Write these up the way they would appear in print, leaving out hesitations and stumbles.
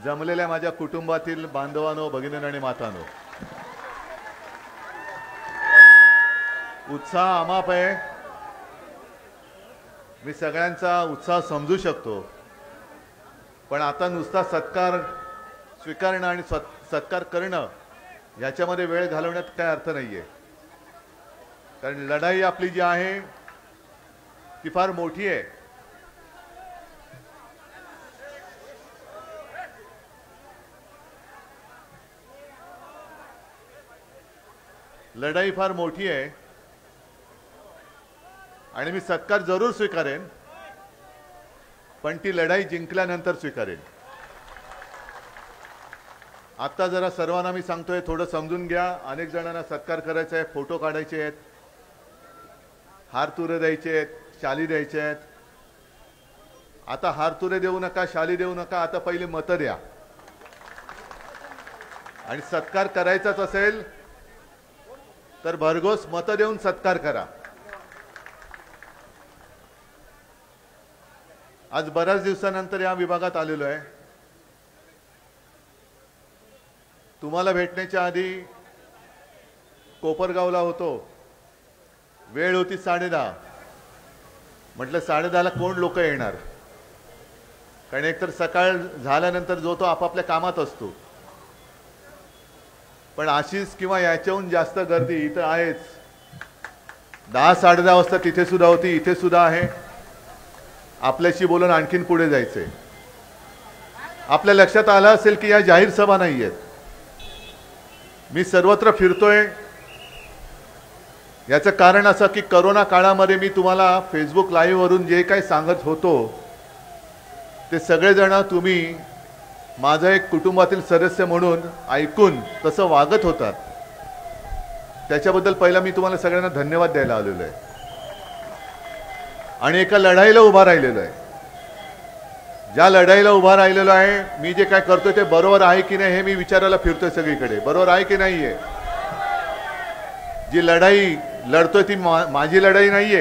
जमलेल्या माझ्या कुटुंबातील बांधवांनो, भगिनींनो आणि मातांनो, उत्साह अमाप आहे. मी सगळ्यांचा उत्साह समजू शकतो, पण आता नुसता सत्कार स्वीकारणं आणि सत्कार करणं याच्यामध्ये वेळ घालवण्यात काय अर्थ नाहीये. कारण लढाई आपली जी आहे ती फार मोठी आहे. लढाई फार मोठी आहे आणि मी सत्कार जरूर स्वीकारेन, पण ती लढाई जिंकल्यानंतर स्वीकारेन. आता जरा सर्वांना मी सांगतोय, थोडं समजून घ्या. अनेक जणांना सत्कार करायचा आहे, फोटो काढायचे आहेत, हारतुरे द्यायचे आहेत, शाली द्यायचे आहेत. आता हारतुरे देऊ नका, शाली देऊ नका, आता पहिले मतं द्या. आणि सत्कार करायचाच असेल तर भरघोस मतं देऊन सत्कार करा. आज बऱ्याच दिवसानंतर या विभागात आलेलो आहे. तुम्हाला भेटण्याच्या आधी कोपरगावला होतो. वेळ होती 10:30. म्हटलं 10:30ला कोण लोक येणार, कारण एकतर सकाळ झाल्यानंतर जो तो आपापल्या कामात असतो. पण अशीच किंवा याच्याहून जास्त गर्दी इथं आहेच. 10-10:30 वाजता तिथे सुद्धा होती, इथे सुद्धा आहे. आपल्याशी बोलून आणखीन पुढे जायचंय. आपल्या लक्षात आलं असेल की या जाहीर सभा नाही आहेत. मी सर्वत्र फिरतोय. याचं कारण असं की करोना काळामध्ये मी तुम्हाला फेसबुक लाईव्ह वरून जे काही सांगत होतो ते सगळेजण तुम्ही माझं एक कुटुंबातील सदस्य म्हणून ऐकून तसं वागत होतात. त्याच्याबद्दल पहिला मी तुम्हाला सगळ्यांना धन्यवाद द्यायला आलेलो आहे आणि एका लढाईला उभा राहिलेलो आहे. ज्या लढाईला उभा राहिलेलो आहे, मी जे काय करतोय ते बरोबर आहे की नाही हे मी विचारायला फिरतोय सगळीकडे. बरोबर आहे की नाहीये? जी लढाई लढतोय ती माझी लढाई नाहीये.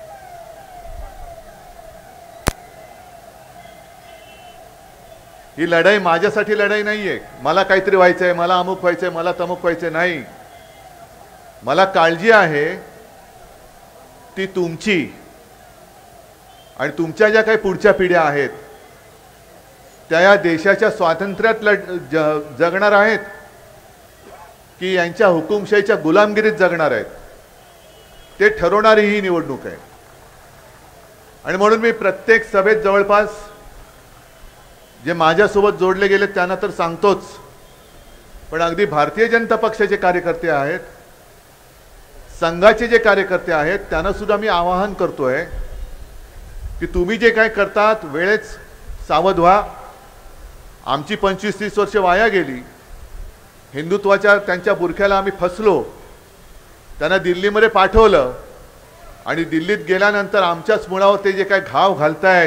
ही लढाई माझ्यासाठी लढाई नाहीये. मला काहीतरी व्हायचंय, मला अमुक व्हायचंय, मला तमुक व्हायचंय, नाही. मला काळजी आहे ती तुमची आणि तुमच्या ज्या काही पुढच्या पिढ्या आहेत त्या या देशाच्या स्वातंत्र्यात जगणार आहेत की यांच्या हुकुमशाहीच्या गुलामगिरीत जगणार आहेत, ते ठरवणारी ही निवडणूक आहे. आणि म्हणून मी प्रत्येक सभेत जवळपास जे माझ्यासोबत जोडले गेले त्यांना तर सांगतोच, पण अगदी भारतीय जनता पक्षाचे कार्यकर्ते आहेत, संघाचे जे कार्यकर्ते आहेत त्यांना सुद्धा मी आवाहन करतोय की तुम्ही जे काय करतात वेळेत सावध व्हा. आमची 25-30 वर्ष वाया गेली. हिंदुत्वाच्या त्यांच्या बुरख्याला आम्ही फसलो. त्यांना दिल्लीमध्ये पाठवलं आणि दिल्लीत गेल्यानंतर आमच्याच मुळावर ते जे काय घाव घालतायत,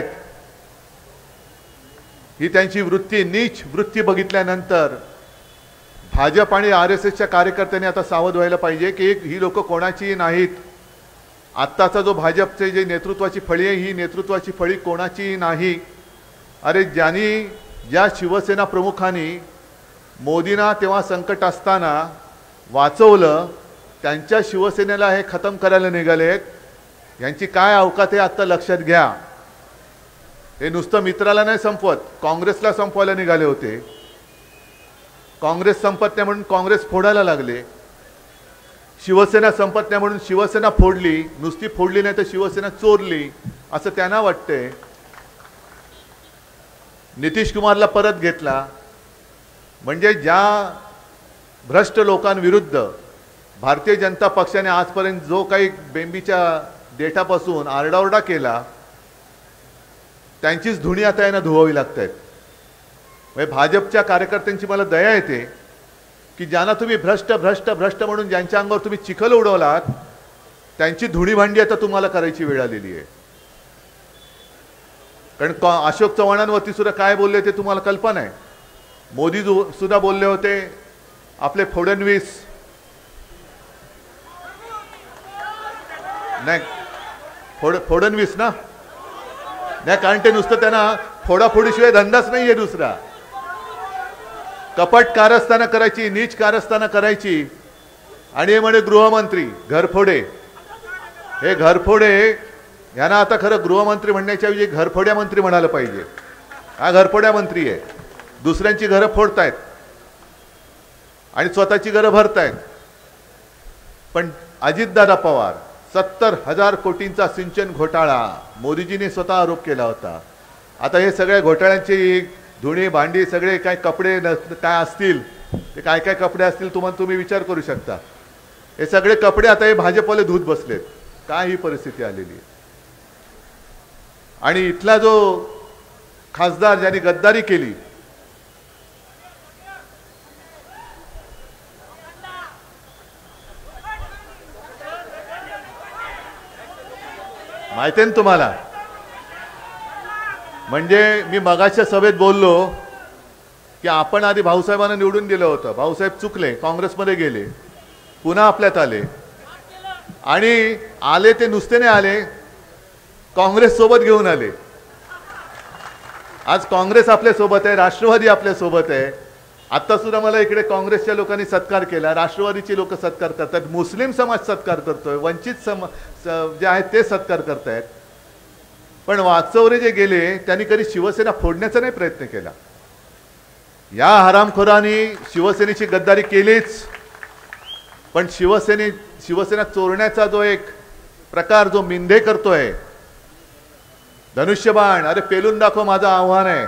ही त्यांची वृत्ती, नीच वृत्ती बघितल्यानंतर भाजप आणि RSSच्या कार्यकर्त्यांनी आता सावध व्हायला पाहिजे की ही लोक कोणाचीही नाहीत. आत्ताचा जो भाजपचे जे नेतृत्वाची फळी आहे, ही नेतृत्वाची फळी कोणाचीही नाही. अरे ज्या शिवसेना प्रमुखांनी मोदींना तेव्हा संकट असताना वाचवलं, त्यांच्या शिवसेनेला हे खतम करायला निघालेत. यांची काय अवकात आहे आत्ता लक्षात घ्या. हे नुसतं मित्राला नाही संपवत, काँग्रेसला संपवायला निघाले होते. काँग्रेस संपत नाही म्हणून काँग्रेस फोडायला लागले. शिवसेना संपत नाही म्हणून शिवसेना फोडली. नुसती फोडली नाही तर शिवसेना चोरली असं त्यांना वाटतंय. नितीश कुमारला परत घेतला. म्हणजे ज्या भ्रष्ट लोकांविरुद्ध भारतीय जनता पक्षाने आजपर्यंत जो काही बेंबीच्या देठापासून आरडाओरडा केला, त्यांचीच धुणी आता यांना धुवावी लागतात. म्हणजे भाजपच्या कार्यकर्त्यांची मला दया येते की ज्यांना तुम्ही भ्रष्ट भ्रष्ट भ्रष्ट म्हणून ज्यांच्या अंगावर तुम्ही चिखल उडवलात, त्यांची धुणी भांडी आता तुम्हाला करायची वेळ आलेली आहे. कारण अशोक चव्हाणांवरती सुद्धा काय बोलले ते तुम्हाला कल्पना आहे. मोदी सुद्धा बोलले होते, आपले फडणवीस नाही, फडणवीस ना नाही, कारण ते नुसतं त्यांना फोडाफोडीशिवाय धंदाच नाहीये दुसरा. कपट कारस्थानं करायची, नीच कारस्थानं करायची. आणि हे म्हणे गृहमंत्री घरफोडे. हे घरफोडे यांना आता खरं गृहमंत्री म्हणण्याच्या ऐवजी घरफोड्या मंत्री म्हणायला पाहिजे. हा घरफोड्या मंत्री आहे. दुसऱ्यांची घरं फोडतायत आणि स्वतःची घरं भरतायत. पण अजितदादा पवार 70,000 कोटींचा सिंचन घोटाळा मोदीजींनी स्वतः आरोप केला होता. आता हे सगळ्या घोटाळ्यांची धुणी भांडी सगळे काय कपडे काय असतील ते काय काय कपडे असतील तुम्ही विचार करू शकता. हे सगळे कपडे आता हे भाजपवाले धूत बसलेत. काय ही परिस्थिती आलेली. आणि इथला जो खासदार ज्यांनी गद्दारी केली, माहिती आहे ना तुम्हाला. म्हणजे मी मगाच्या सभेत बोललो की आपण आधी भाऊसाहेबांना निवडून दिलं होतं. भाऊसाहेब चुकले, काँग्रेसमध्ये गेले, पुन्हा आपल्यात आले. आणि आले ते नुसते नाही आले, काँग्रेस सोबत घेऊन आले. आज काँग्रेस आपल्या सोबत आहे, राष्ट्रवादी आपल्या सोबत आहे. आता सुद्धा मला इकडे काँग्रेसच्या लोकांनी सत्कार केला, राष्ट्रवादीची लोक सत्कार करतात, मुस्लिम समाज सत्कार करतोय, वंचित जे आहेत ते सत्कार करतायत. पण वाकचौरे जे गेले त्यांनी कधी शिवसेना फोडण्याचा नाही प्रयत्न केला. या हरामखोरांनी शिवसेनेची गद्दारी केलीच. पण शिवसेना चोरण्याचा जो एक प्रकार जो मिंधे करतोय, धनुष्यबाण, अरे पेलून दाखव, माझं आव्हान आहे.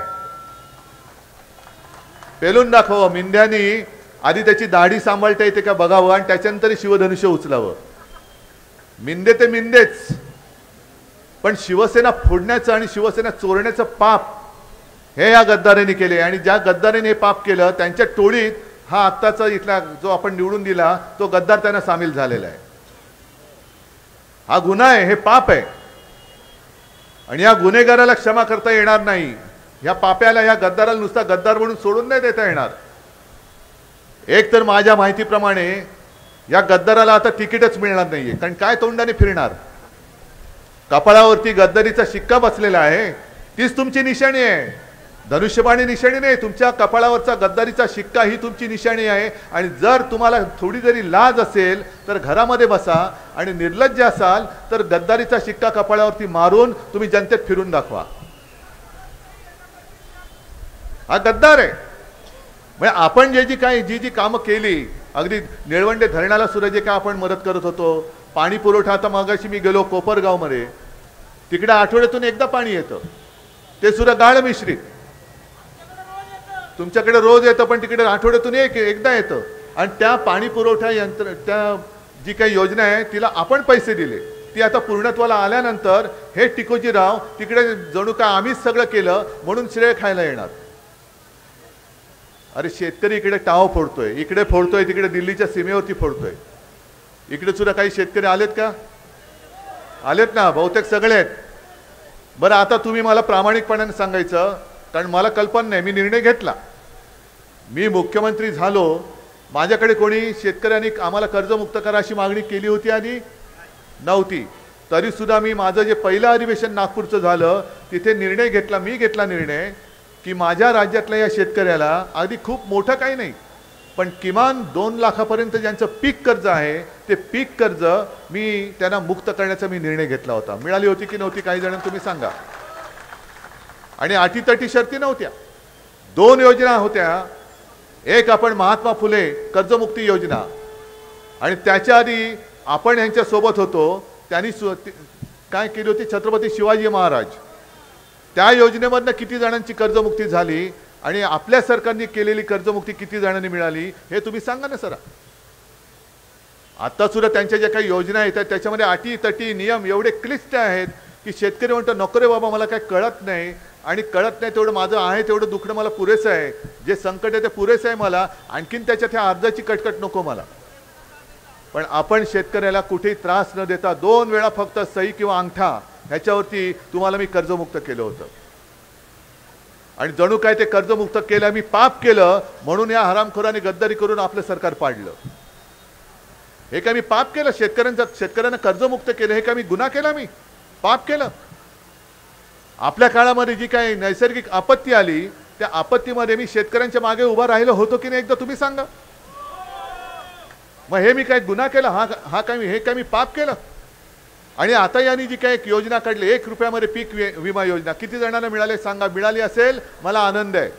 पेलून दाखव. मिंध्यानी आधी त्याची दाढी सांभाळता येते का बघावं आणि त्याच्यानंतर शिवधनुष्य उचलावं. मिंदे ते मिंदेच, पण शिवसेना फोडण्याचं आणि शिवसेना चोरण्याचं पाप हे या गद्दारांनी केले. आणि ज्या गद्दारांनी हे पाप केलं त्यांच्या टोळीत हा आत्ताचा इथला जो आपण निवडून दिला तो गद्दार त्यांना सामील झालेला आहे. हा गुन्हा आहे, हे पाप आहे. आणि या गुन्हेगाराला क्षमा करता येणार नाही. या पाप्याला, या गद्दाराला नुसता गद्दार म्हणून सोडून नाही देता येणार. एक तर माझ्या माहितीप्रमाणे या गद्दाराला आता तिकीटच मिळणार नाहीये. कारण काय तोंडाने फिरणार. कपाळावरती गद्दारीचा शिक्का बसलेला आहे, तीच तुमची निशाणी आहे. धनुष्यबाणी निशाणी नाही, तुमच्या कपाळावरचा गद्दारीचा शिक्का ही तुमची निशाणी आहे. आणि जर तुम्हाला थोडी जरी लाज असेल तर घरामध्ये बसा आणि निर्लज्ज असाल तर गद्दारीचा शिक्का कपाळावरती मारून तुम्ही जनतेत फिरून दाखवा. हा गद्दार आहे. म्हणजे आपण जी कामं केली, अगदी निळवंडे धरणाला सुद्धा जे काय आपण मदत करत होतो, पाणी पुरवठा. आता मागाशी मी गेलो कोपरगावमध्ये, तिकडे आठवड्यातून एकदा पाणी येतं, ते सुद्धा गाळ मिश्रित. तुमच्याकडे रोज येतं पण तिकडे आठवड्यातून एकदा येतं. आणि त्या पाणी पुरवठा त्या जी काही योजना आहे तिला आपण पैसे दिले. ती आता पूर्णत्वाला आल्यानंतर हे टिकोजीराव तिकडे जणू काय आम्हीच सगळं केलं म्हणून श्रेय खायला येणार. अरे शेतकरी इकडे टाव फोडतोय, इकडे फोडतोय, तिकडे दिल्लीच्या सीमेवरती फोडतोय. इकडे सुद्धा काही शेतकरी आलेत का? आलेत ना, बहुतेक सगळे आहेत. बरं, आता तुम्ही मला प्रामाणिकपणाने सांगायचं, कारण मला कल्पना नाही. मी निर्णय घेतला, मी मुख्यमंत्री झालो, माझ्याकडे कोणी शेतकऱ्यांनी आम्हाला कर्जमुक्त करा अशी मागणी केली होती आणि नव्हती. तरी सुद्धा मी माझं जे पहिलं अधिवेशन नागपूरचं झालं तिथे निर्णय घेतला, मी घेतला निर्णय की माझ्या राज्यातल्या या शेतकऱ्याला अगदी खूप मोठं काही नाही पण किमान 2 लाखापर्यंत ज्यांचं पीक कर्ज आहे ते पीक कर्ज मी त्यांना मुक्त करण्याचा मी निर्णय घेतला होता. मिळाली होती की नव्हती काही जणांना तुम्ही सांगा. आणि अटीतटी शर्ती नव्हत्या. 2 योजना होत्या. एक आपण महात्मा फुले कर्जमुक्ती योजना आणि त्याच्या आधी आपण यांच्या सोबत होतो त्यांनी काय केली होती छत्रपती शिवाजी महाराज. त्या योजनेमधनं किती जणांची कर्जमुक्ती झाली आणि आपल्या सरकारने केलेली कर्जमुक्ती किती जणांनी मिळाली हे तुम्ही सांगा ना सर. आता सुद्धा त्यांच्या ज्या काही योजना आहेत त्याच्यामध्ये अटी तटी नियम एवढे क्लिष्ट आहेत की शेतकरी म्हणतो नको रे बाबा मला काय कळत नाही आणि कळत नाही तेवढं माझं आहे तेवढं दुखणं मला पुरेसं आहे. जे संकट आहे ते पुरेसं आहे मला, आणखीन त्याच्यात ह्या अर्जाची कटकट नको मला. पण आपण शेतकऱ्याला कुठेही त्रास न देता 2 वेळा फक्त सही किंवा अंगठा ह्याच्यावरती तुम्हाला मी कर्जमुक्त केलं होतं. आणि जणू काय ते कर्जमुक्त केलं मी पाप केलं म्हणून या हरामखोरांनी गद्दारी करून आपलं सरकार पाडलं. हे काय मी पाप केलं? शेतकऱ्यांना कर्जमुक्त केलं हे काय मी गुन्हा केला? मी पाप केलं? आपल्या काळामध्ये जी काही नैसर्गिक आपत्ती आली त्या आपत्तीमध्ये मी शेतकऱ्यांच्या मागे उभा राहिलो होतो की नाही एकदा तुम्ही सांगा. मग हे मी काय गुन्हा केला? हे काय मी पाप केलं? आणि आता यांनी जी काही एक योजना काढली 1 रुपयामध्ये पीक विमा योजना, किती जणांना मिळाले सांगा? मिळाली असेल मला आनंद आहे.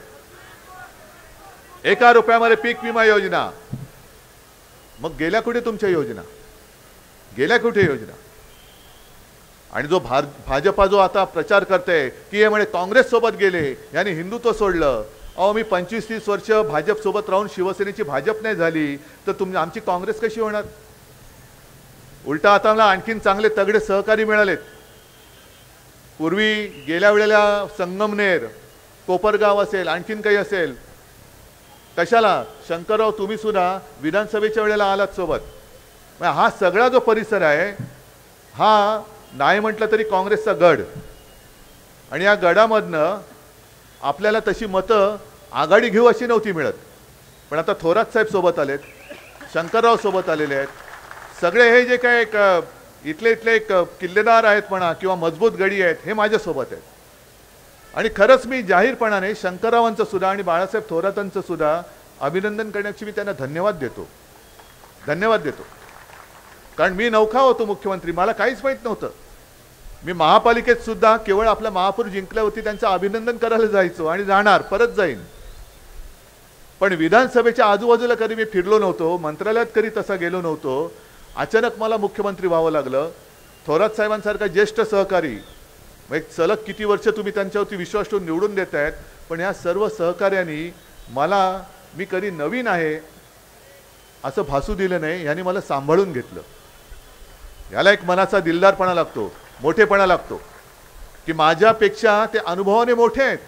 1 रुपयामध्ये पीक विमा योजना. मग गेल्या कुठे तुमच्या योजना? गेल्या कुठे योजना? आणि जो भाजपा जो आता प्रचार करते की हे म्हणे काँग्रेस सोबत गेले, यांनी हिंदुत्व सोडलं. अहो मी 25-30 वर्ष भाजप सोबत राहून शिवसेनेची भाजप नाही झाली तर आमची काँग्रेस कशी होणार? उलटा आता मला आणखीन चांगले तगडे सहकारी मिळालेत. पूर्वी गेल्या वेळेला संगमनेर, कोपरगाव असेल, आणखीन काही असेल, कशाला शंकरराव तुम्ही सुद्धा विधानसभेच्या वेळेला आलात सोबत. हा सगळा जो परिसर आहे हा नाही म्हटलं तरी काँग्रेसचा गड. आणि या गडामधनं आपल्याला तशी मतं आघाडी घेऊ अशी नव्हती मिळत. पण आता थोरात साहेब सोबत आलेत, शंकरराव सोबत आलेले आहेत. सगळे हे जे काय इथले एक किल्लेदार आहेत म्हणा किंवा मजबूत गडी आहेत हे माझ्यासोबत आहेत. आणि खरंच मी जाहीरपणाने शंकररावांचं सुद्धा आणि बाळासाहेब थोरातांचं सुद्धा अभिनंदन करण्याची मी त्यांना धन्यवाद देतो. कारण मी नौखा होतो मुख्यमंत्री, मला काहीच माहीत नव्हतं. मी महापालिकेत सुद्धा केवळ आपला महापौर जिंकल्यावरती त्यांचं अभिनंदन करायला जायचो आणि जाणार, परत जाईन. पण विधानसभेच्या आजूबाजूला कधी मी फिरलो नव्हतो, मंत्रालयात कधी तसा गेलो नव्हतो. अचानक मला मुख्यमंत्री व्हावं लागलं. थोरात साहेबांसारखा ज्येष्ठ सहकारी, एक सलग किती वर्ष तुम्ही त्यांच्यावरती विश्वास ठेवून निवडून देत आहेत, पण या सर्व सहकार्यांनी मला, मी कधी नवीन आहे असं भासू दिलं नाही. यांनी मला सांभाळून घेतलं. याला एक मनाचा दिलदारपणा लागतो, मोठेपणा लागतो की माझ्यापेक्षा ते अनुभवाने मोठे आहेत,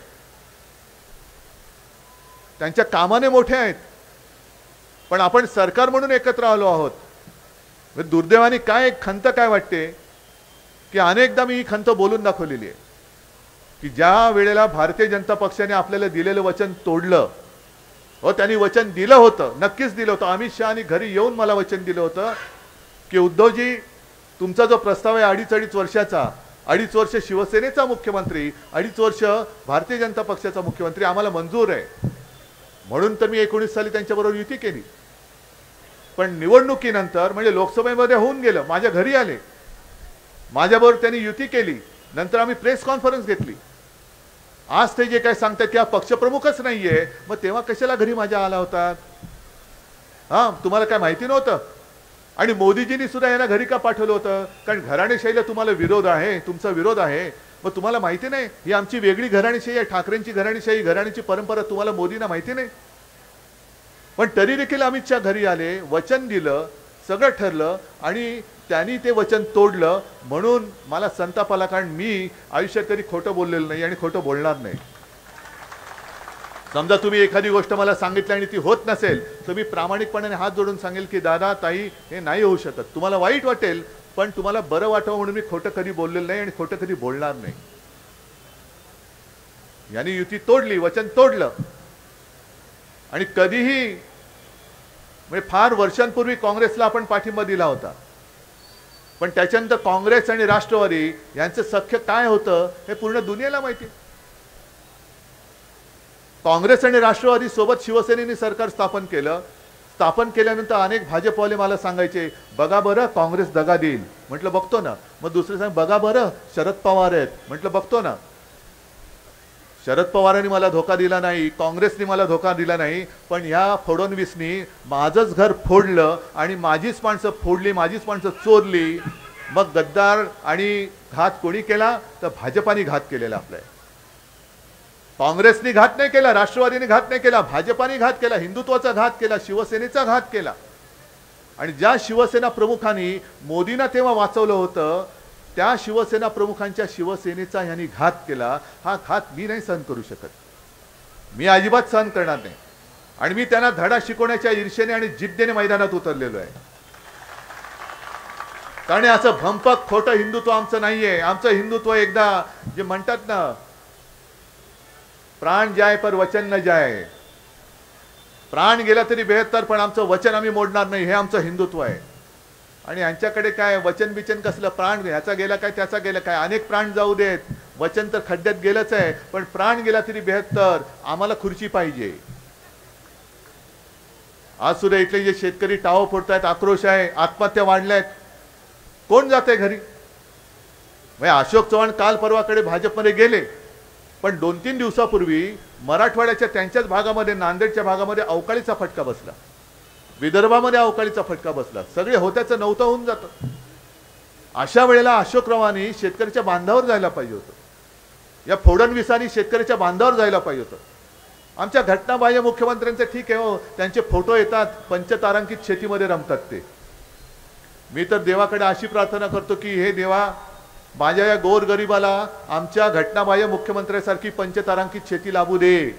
त्यांच्या कामाने मोठे आहेत. पण आपण सरकार म्हणून एकत्र आलो आहोत. दुर्दैवाने काय एक खंत काय वाटते की अनेकदा मी ही खंत बोलून दाखवलेली आहे की ज्या वेळेला भारतीय जनता पक्षाने आपल्याला दिलेलं वचन तोडलं, हो त्यांनी वचन दिलं होतं, नक्कीच दिलं होतं. अमित शहानी घरी येऊन मला वचन दिलं होतं की उद्धवजी तुमचा जो प्रस्ताव आहे 2.5 वर्षाचा, 2.5 वर्ष शिवसेनेचा मुख्यमंत्री, 2.5 वर्ष भारतीय जनता पक्षाचा मुख्यमंत्री आम्हाला मंजूर आहे. म्हणून तर मी 19 साली त्यांच्याबरोबर युती केली. पण निवडणुकीनंतर म्हणजे लोकसभेमध्ये होऊन गेलं, माझ्या घरी आले, माझ्याबरोबर त्यांनी युती केली. नंतर आम्ही प्रेस कॉन्फरन्स घेतली. आज ते जे काय सांगतात की हा पक्षप्रमुखच नाहीये, मग तेव्हा कशाला घरी माझ्या आला होता? तुम्हाला काय माहिती नव्हतं? आणि मोदीजींनी सुद्धा यांना घरी का पाठवलं होतं? कारण घराणेशाहीला तुम्हाला विरोध आहे, तुमचा विरोध आहे. मग तुम्हाला माहिती नाही ही आमची वेगळी घराणेशाही आहे, ठाकरेंची घराणेशाही, घराण्याची परंपरा तुम्हाला मोदींना माहिती नाही? पण तरी देखील अमित शहा घरी आले, वचन दिलं, सगळं ठरलं आणि त्यांनी ते वचन तोडलं. म्हणून मला संताप आला, कारण मी आयुष्यात कधी खोटं बोललेलं नाही आणि खोटं बोलणार नाही. समजा तुम्ही एखादी गोष्ट मला सांगितली आणि ती होत नसेल तर मी प्रामाणिकपणाने हात जोडून सांगेल की दादा ताई हे नाही होऊ शकत. तुम्हाला वाईट वाटेल, पण तुम्हाला बरं वाटावं म्हणून मी खोटं कधी बोललेलं नाही आणि खोटं कधी बोलणार नाही. यांनी युती तोडली, वचन तोडलं. आणि कधीही म्हणजे फार वर्षांपूर्वी काँग्रेसला आपण पाठिंबा दिला होता, पण त्याच्यानंतर काँग्रेस आणि राष्ट्रवादी यांचं सख्य काय होतं हे पूर्ण दुनियेला माहिती. काँग्रेस आणि राष्ट्रवादी सोबत शिवसेनेने सरकार स्थापन केलं. स्थापन केल्यानंतर अनेक भाजपवाले मला सांगायचे बघा बरं काँग्रेस दगा देईल. म्हटलं बघतो ना. मग दुसरे सांग बघा बरं शरद पवार आहेत. म्हटलं बघतो ना. शरद पवारांनी मला धोका दिला नाही, काँग्रेसने मला धोका दिला नाही, पण ह्या फडणवीसनी माझंच घर फोडलं आणि माझीच माणसं फोडली, माझीच माणसं चोरली. मग गद्दार आणि घात कोणी केला तर भाजपाने घात केलेला. आपल्या काँग्रेसने घात नाही केला, राष्ट्रवादीने घात नाही केला, भाजपाने घात केला, हिंदुत्वाचा घात केला, शिवसेनेचा घात केला. आणि ज्या शिवसेना प्रमुखांनी मोदींना तेव्हा वाचवलं होतं त्या शिवसेना प्रमुखांच्या शिवसेनेचा यांनी घात केला. हा घात मी नाही सहन करू शकत, मी अजिबात सहन करणार नाही. आणि मी त्यांना धडा शिकवण्याच्या ईर्षेने आणि जिद्दीने मैदानात उतरलेलो आहे. कारण असं भंपक खोटं हिंदुत्व आमचं नाहीये. आमचं हिंदुत्व एकदा जे म्हणतात ना प्राण जाय पर वचन न जाय, प्राण गेला तरी बेहत्तर पण आमचं वचन आम्ही मोडणार नाही, हे आमचं हिंदुत्व आहे. आणि यांच्याकडे काय वचन बिचन कसलं, प्राण ह्याचा गेला काय त्याचा गेला काय, अनेक प्राण जाऊ देत, वचन तर खड्ड्यात गेलंच आहे, पण प्राण गेला तरी बेहत्तर, आम्हाला खुर्ची पाहिजे. आज सुद्धा इथले जे शेतकरी टाव फोडतायत, आक्रोश आहे, आत्महत्या वाढल्यात, कोण जाते घरी? अशोक चव्हाण काल परवाकडे भाजपमध्ये गेले, पण 2-3 दिवसापूर्वी मराठवाड्याच्या त्यांच्याच भागामध्ये, नांदेडच्या भागामध्ये अवकाळीचा फटका बसला, विदर्भामध्ये अवकाळीचा फटका बसला, सगळे होत्याचं नव्हतं होऊन जातं. अशा वेळेला अशोकरावांनी शेतकऱ्याच्या बांधावर जायला पाहिजे होतं, या फडणवीसांनी शेतकऱ्याच्या बांधावर जायला पाहिजे होतं. आमच्या घटनाबाह्य मुख्यमंत्र्यांचे ठीक आहे हो, त्यांचे फोटो येतात, पंचतारांकित शेतीमध्ये रमतात ते. मी तर देवाकडे अशी प्रार्थना करतो की हे देवा, माझ्या या गोरगरिबाला आमच्या घटनाबाह्य मुख्यमंत्र्यासारखी पंचतारांकित शेती लाभू दे.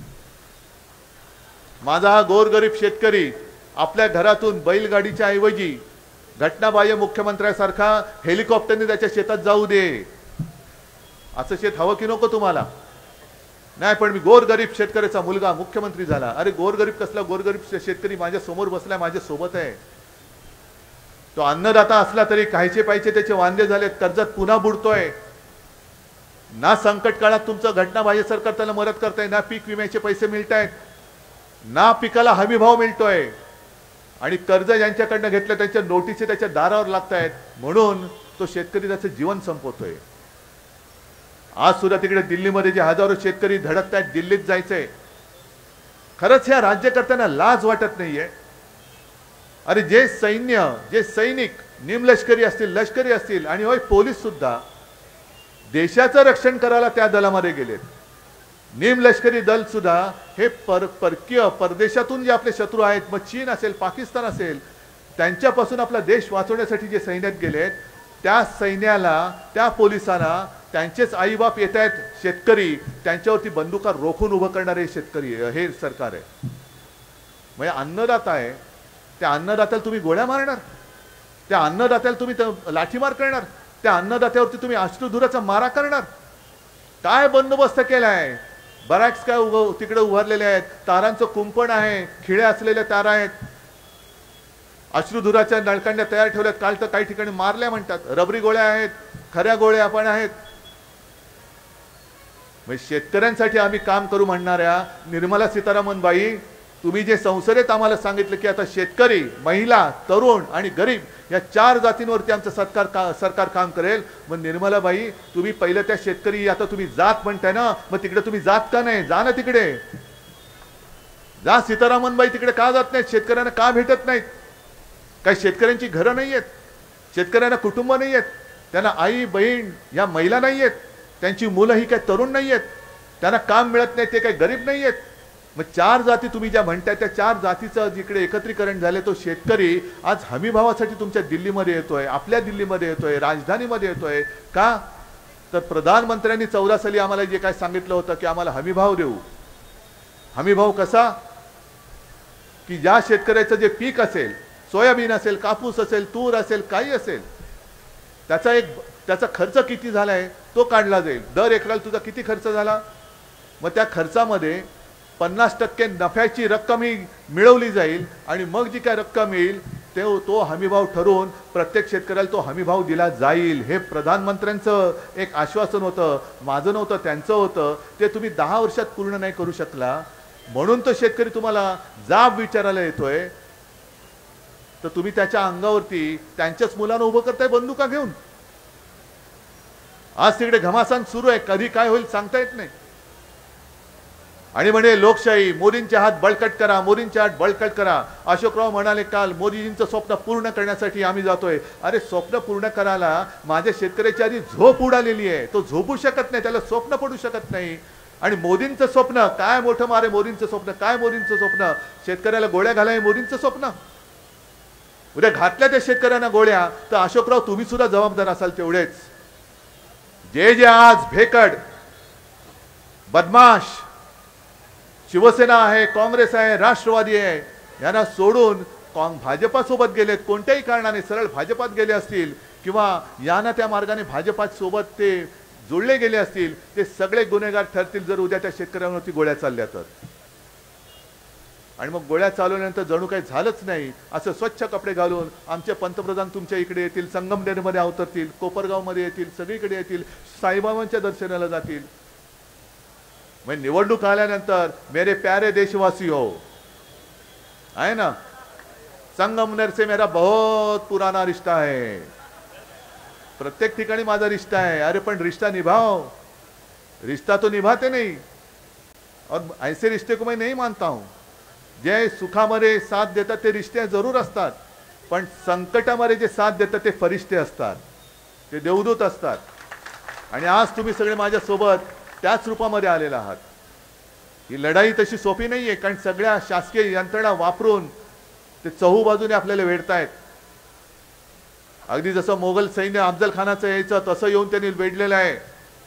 माझा हा गोरगरीब शेतकरी आपल्या घरातून बैलगाडीच्या ऐवजी घटनाबाह्य मुख्यमंत्र्यासारखा हेलिकॉप्टरने त्याच्या शेतात जाऊ दे. असं शेत हवं की नको तुम्हाला? नाही, पण मी गोरगरीब शेतकऱ्याचा मुलगा मुख्यमंत्री झाला. अरे गोरगरीब कसला? गोरगरीब शेतकरी माझ्या समोर बसलाय, माझ्या सोबत आहे. तो अन्नदाता असला तरी कायचे पाहिजे त्याचे वांदे झाले, कर्जात पुन्हा बुडतोय. ना संकट काळात तुमचं घटनाबाह्य सरकार त्याला मदत करताय, ना पीक विम्याचे पैसे मिळतायत, ना पिकाला हमी भाव मिळतोय, आणि कर्ज ज्यांच्याकडनं घेतलं त्यांच्या नोटिसी त्याच्या दारावर लागतायत, म्हणून तो शेतकरी त्याचं जीवन संपवतोय. आज सुद्धा तिकडे दिल्लीमध्ये जे हजारो शेतकरी धडकतायत, दिल्लीत जायचंय. खरंच ह्या राज्यकर्त्यांना लाज वाटत नाहीये? अरे जे सैन्य, जे सैनिक निमलष्करी असतील, लष्करी असतील, आणि होय पोलीस सुद्धा देशाचं रक्षण करायला त्या दलामध्ये गेलेत. निमलष्करी दल सुद्धा हे परकीय परदेशातून जे आपले शत्रू आहेत, मग चीन असेल, पाकिस्तान असेल, त्यांच्यापासून आपला देश वाचवण्यासाठी जे सैन्यात गेलेत, त्या सैन्याला, त्या पोलिसांना त्यांचेच आईबाप येत आहेत शेतकरी, त्यांच्यावरती बंदुका रोखून उभं करणारे शेतकरी हे सरकार आहे. म्हणजे अन्नदाता आहे, त्या अन्नदात्याला तुम्ही गोळ्या मारणार, त्या अन्नदात्याला तुम्ही लाठीमार करणार, त्या अन्नदात्यावरती तुम्ही अश्रुधुराचा मारा करणार. काय बंदोबस्त केलाय? बरॅक्स काय तिकडे उभारलेले आहेत, तारांचं कुंपण आहे, खिळ्या असलेल्या तारा आहेत, अश्रुधुराच्या नळकांड्या तयार ठेवल्यात. काल तर काही ठिकाणी मारल्या म्हणतात. रबरी गोळ्या आहेत, खऱ्या गोळ्या पण आहेत. शेतकऱ्यांसाठी आम्ही काम करू म्हणणाऱ्या निर्मला सीतारामन बाई, तुम्ही जे संसदेत आम्हाला सांगितलं की आता शेतकरी, महिला, तरुण आणि गरीब या 4 जातींवरती आमचं सरकार काम करेल, मग निर्मला बाई तुम्ही पहिलं त्या शेतकरी, आता तुम्ही जात म्हणताय ना, मग तिकडे तुम्ही जात का नाही? जा ना तिकडे, जा. सीतारामन बाई तिकडे का जात नाहीत? शेतकऱ्यांना का भेटत नाहीत? काही शेतकऱ्यांची घरं नाही आहेत, शेतकऱ्यांना कुटुंब नाही आहेत, त्यांना आई बहीण या महिला नाही आहेत, त्यांची मुलं ही काही तरुण नाही आहेत, त्यांना काम मिळत नाही, ते काही गरीब नाही आहेत. मग 4 जाती तुम्ही ज्या म्हणताय, त्या 4 जातीचं जिकडे एकत्रीकरण झाले, तो शेतकरी आज हमी भावासाठी तुमच्या दिल्लीमध्ये येतोय, आपल्या दिल्लीमध्ये येतोय, राजधानीमध्ये येतोय. का? तर प्रधानमंत्र्यांनी 14 साली आम्हाला जे काय सांगितलं होतं की आम्हाला हमी भाव देऊ. हमी भाव कसा? की ज्या शेतकऱ्याचं जे पीक असेल, सोयाबीन असेल, कापूस असेल, तूर असेल, काही असेल, त्याचा खर्च किती झालाय तो काढला जाईल. दर एकराला तुझा किती खर्च झाला, मग त्या खर्चामध्ये 50% नफ्याची रक्कम ही मिळवली जाईल, आणि मग जी काय रक्कम येईल तो हमीभाव ठरवून प्रत्येक शेतकऱ्याला तो हमीभाव दिला जाईल. हे प्रधानमंत्र्यांचं एक आश्वासन होतं, माझं नव्हतं, त्यांचं होतं. ते तुम्ही 10 वर्षात पूर्ण नाही करू शकला, म्हणून तो शेतकरी तुम्हाला जाब विचारायला येतोय. तर तुम्ही त्याच्या अंगावरती त्यांच्याच मुलांना उभं करताय बंदुका घेऊन. आज तिकडे घमासान सुरू आहे, कधी काय होईल सांगता येत नाही. आणि म्हणे लोकशाही, मोदींचे हात बळकट करा, मोदींचे हात बळकट करा. अशोकराव म्हणाले काल, मोदीजींचं स्वप्न पूर्ण करण्यासाठी आम्ही जातोय. अरे स्वप्न पूर्ण करायला माझ्या शेतकऱ्याची आधी झोप उडालेली आहे, तो झोपू शकत नाही, त्याला स्वप्न पडू शकत नाही. आणि मोदींचं स्वप्न काय मोठं मारे, मोदींचं स्वप्न काय, मोदींचं स्वप्न शेतकऱ्याला गोळ्या घालाय, मोदींचं स्वप्न. उद्या घातल्या त्या शेतकऱ्यांना गोळ्या, तर अशोकराव तुम्ही सुद्धा जबाबदार असाल तेवढेच. जे आज भेकड, बदमाश शिवसेना आहे, काँग्रेस आहे, राष्ट्रवादी आहे, यांना सोडून भाजपासोबत गेलेत, कोणत्याही कारणाने सरळ भाजपात गेले असतील, किंवा यांना त्या मार्गाने भाजपात सोबत ते जोडले गेले असतील, ते सगळे गुन्हेगार ठरतील जर उद्या त्या शेतकऱ्यांवरती गोळ्या चालल्या तर. आणि मग गोळ्या चालवल्यानंतर जणू काही झालंच नाही असं स्वच्छ कपडे घालून आमचे पंतप्रधान तुमच्या इकडे येतील, संगमनेरमध्ये अवतरतील, कोपरगावमध्ये येतील, सगळीकडे येतील, साईबाबांच्या दर्शनाला जातील. म्हणजे निवडणूक आल्यानंतर मेरे प्यारे देशवासी हो, आहे ना, संगमनेर से मेरा बहुत पुराना रिश्ता है, प्रत्येक ठिकाणी माझा रिश्ता है. अरे पण रिश्ता निभाओ, रिश्ता तो निभाते नहीं. और ऐसे रिश्ते को मैं नहीं मानता हूं. जे सुखामध्ये साथ देतात ते रिश्ते जरूर असतात, पण संकटामध्ये जे साथ देतात ते फरिश्ते असतात, ते देवदूत असतात. आणि आज तुम्ही सगळे माझ्या सोबत त्याच रूपामध्ये आलेला आहात. ही लढाई तशी सोपी नाहीये, कारण सगळ्या शासकीय यंत्रणा वापरून ते चहू बाजूने आपल्याला वेढतायत. अगदी जसं मोगल सैन्य अफजल खानाचं यायचं तसं येऊन त्यांनी वेढलेलं आहे.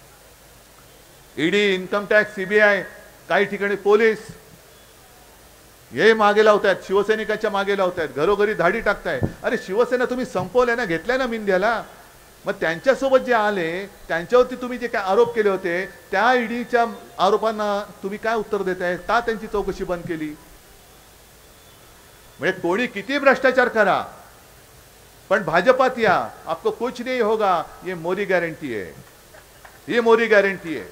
ईडी, इन्कम टॅक्स, सीबीआय, काही ठिकाणी पोलीस हे मागे लावतायत, शिवसैनिकांच्या मागे लावतायत, घरोघरी धाडी टाकताय. अरे शिवसेना तुम्ही संपवल्या ना, घेतल्या ना मिंद्याला. मग त्यांच्यासोबत जे आले त्यांच्यावरती तुम्ही जे काय आरोप केले होते त्या ईडीच्या आरोपांना तुम्ही काय उत्तर देताय? का त्यांची चौकशी बंद केली? म्हणजे कोणी किती भ्रष्टाचार करा, पण भाजपात या, आपको कुछ नहीं होगा, ये मोदी गॅरंटी आहे, ये मोदी गॅरंटी आहे.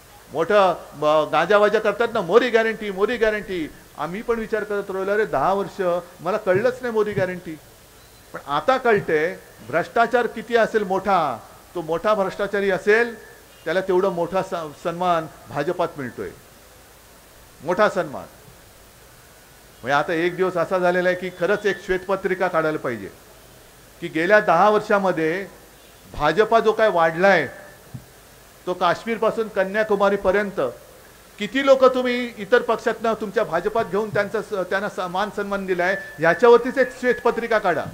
मोठं गाजावाजा करतात ना, मोदी गॅरंटी, मोदी गॅरंटी. आम्ही पण विचार करत राहिलो, अरे 10 वर्ष मला कळलंच नाही मोदी गॅरंटी. पण आता कळते भ्रष्टाचार किती असेल मोठा, तो मोठा भ्रष्टाचारी असेल त्याला तेवढा मोठा सन्मान भाजपात मिळतोय, मोठा सन्मान. म्हणजे आता एक दिवस असा झालेला आहे की खरंच एक श्वेतपत्रिका काढायला पाहिजे की गेल्या 10 वर्षामध्ये भाजपा जो काय वाढलाय तो काश्मीर पासून कन्याकुमारी पर्यंत किती लोक तुम्ही इतर पक्षातनं तुमच्या भाजपात घेऊन त्यांना मान सन्मान दिलाय, याच्यावरतीच एक श्वेतपत्रिका काढा,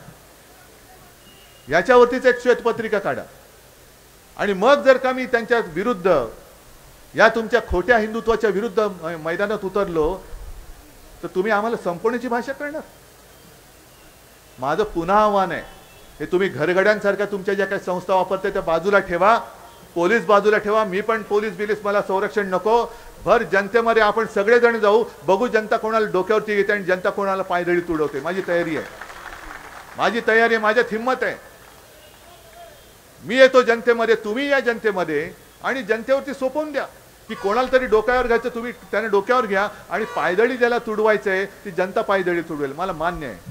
याच्यावरतीच एक श्वेतपत्रिका काढा. आणि मग जर का मी त्यांच्या विरुद्ध, या तुमच्या खोट्या हिंदुत्वाच्या विरुद्ध मैदानात उतरलो तर तुम्ही आम्हाला संपवण्याची भाषा करणार. माझं पुन्हा आव्हान आहे, हे तुम्ही घरगड्यांसारख्या तुमच्या ज्या काही संस्था वापरते त्या बाजूला ठेवा, पोलीस बाजूला ठेवा. मी पण पोलीस बिलीस मला संरक्षण नको. भर जनतेमध्ये आपण सगळेजण जाऊ, बघू जनता कोणाला डोक्यावरती घेते आणि जनता कोणाला पायदळी तुडवते. माझी तयारी आहे, माझी तयारी आहे, माझ्यात हिंमत आहे. मी येतो जनतेमध्ये, तुम्ही या जनतेमध्ये आणि जनतेवरती सोपवून द्या की कोणाला तरी डोक्यावर घ्यायचं, तुम्ही त्याने डोक्यावर घ्या आणि पायदळी ज्याला तुडवायचंय ती जनता पायदळी तुडवेल. मला मान्य आहे,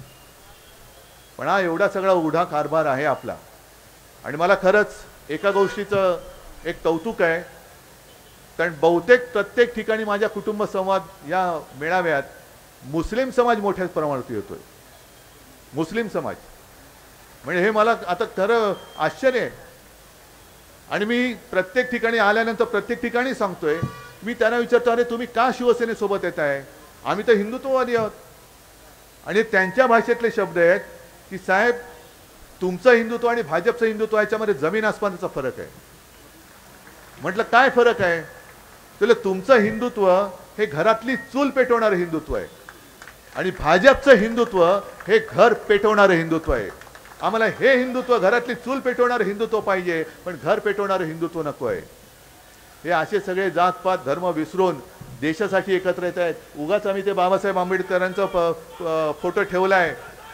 पण हा एवढा सगळा उघडा कारभार आहे आपला. आणि मला खरंच एका गोष्टीचं एक कौतुक आहे, कारण बहुतेक प्रत्येक ठिकाणी माझ्या कुटुंब संवाद या मेळाव्यात मुस्लिम समाज मोठ्या प्रमाणात येतोय. मुस्लिम समाज म्हणजे हे मला आता खरं आश्चर्य आहे. आणि मी प्रत्येक ठिकाणी आल्यानंतर प्रत्येक ठिकाणी सांगतोय, मी त्यांना विचारतो, अरे तुम्ही का शिवसेनेसोबत येत आहे? आम्ही तर हिंदुत्ववादी आहोत. आणि त्यांच्या भाषेतले शब्द आहेत की साहेब तुमचं हिंदुत्व आणि भाजपचं हिंदुत्व याच्यामध्ये जमीन आसमानाचा फरक आहे. म्हटलं काय फरक आहे? तर तुमचं हिंदुत्व हे घरातली चूल पेटवणारं हिंदुत्व आहे आणि भाजपचं हिंदुत्व हे घर पेटवणारं हिंदुत्व आहे. आम्हाला हे हिंदुत्व, घरातली चूल पेटवणारं हिंदुत्व पाहिजे, पण घर पेटवणारं हिंदुत्व नको आहे. हे असे सगळे जातपात धर्म विसरून देशासाठी एकत्र येत आहेत. उगाच आम्ही ते बाबासाहेब आंबेडकरांचा फोटो ठेवलाय,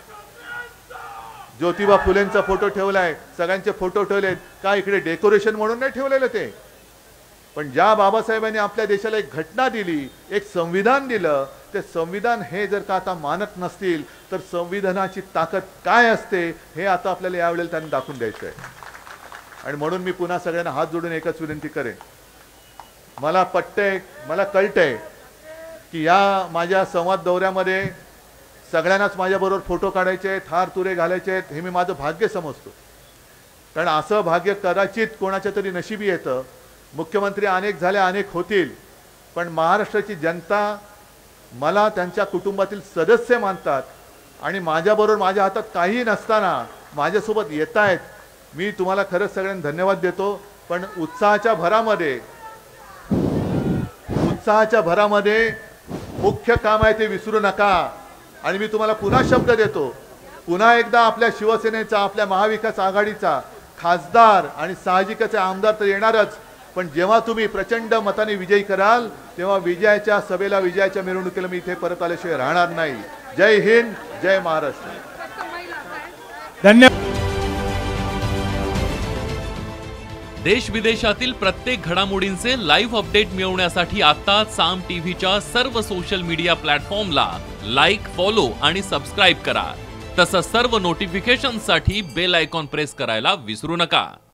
ज्योतिबा फुलेंचा फोटो ठेवलाय, सगळ्यांचे फोटो ठेवलेत का इकडे डेकोरेशन म्हणून नाही ठेवलेलं ते. पण ज्या बाबासाहेबांनी आपल्या देशाला एक घटना दिली, एक संविधान दिलं, ते संविधान हे जर का आता मानत नसतील तर संविधानाची ताकद काय असते हे आता आपल्याला यावेळेला त्यांनी दाखवून द्यायचं आहे. आणि म्हणून मी पुन्हा सगळ्यांना हात जोडून एकच विनंती करेन, मला पटतंय, मला कळतंय की या माझ्या संवाद दौऱ्यामध्ये सगळ्यांनाच माझ्याबरोबर फोटो काढायचे आहेत, हार तुरे घालायचे आहेत, हे मी माझं भाग्य समजतो. कारण असं भाग्य कदाचित कोणाच्या तरी नशिबी येतं. मुख्यमंत्री अनेक झाले, अनेक होतील, पण महाराष्ट्राची जनता मला त्यांच्या कुटुंबातील सदस्य मानतात आणि माझ्याबरोबर माझ्या हातात काही नसताना माझ्यासोबत येत आहेत. मी तुम्हाला खरंच सगळ्यांना धन्यवाद देतो. पण उत्साहाच्या भरामध्ये मुख्य काम आहे ते विसरू नका. आणि मी तुम्हाला पुन्हा शब्द देतो, पुन्हा एकदा आपल्या शिवसेनेचा, आपल्या महाविकास आघाडीचा खासदार आणि साहजिकच आमदार तर येणारच, पण जेव्हा तुम्ही प्रचंड मताने विजयी कराल तेव्हा विजयाच्या सभेला विजयाच्या मिरवणुकीला मी इथे परत आल्याशिवाय राहणार नाही. जय हिंद, जय महाराष्ट्र. धन्यवाद. देश विदेशातील प्रत्येक घडामोडींचे लाईव्ह अपडेट मिळवण्यासाठी आता साम टीव्हीच्या सर्व सोशल मीडिया प्लॅटफॉर्मला लाईक, फॉलो आणि सबस्क्राईब करा. तसंच सर्व नोटिफिकेशनसाठी बेल आयकॉन प्रेस करायला विसरू नका.